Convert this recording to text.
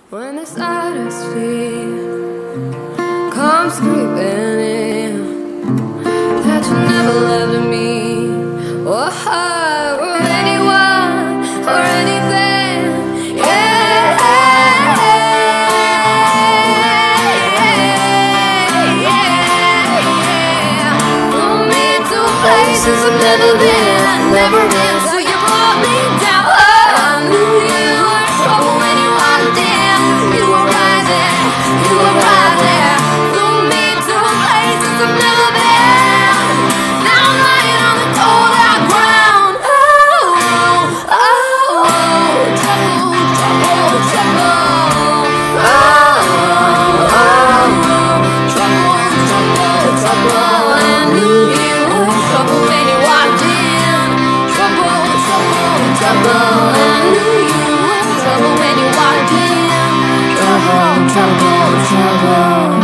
When the saddest fear comes creeping in, that you never loved me or her or anyone or anything. Yeah, pull me to places I've never been, so you brought me down. I knew you were trouble when you walked in. You were right there, you were right there. Pull me to places I've never been. Now I'm lying on the cold hard ground. Oh, oh, oh, trouble, trouble, trouble. Oh, oh, oh, trouble, trouble, trouble. I knew you were trouble when you walked in. Trouble, trouble, trouble. I knew you were trouble when you walked in. Trouble, trouble, trouble.